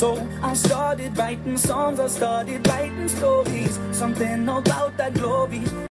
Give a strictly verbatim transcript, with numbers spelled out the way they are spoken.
So I started writing songs, I started writing stories, something about that glory.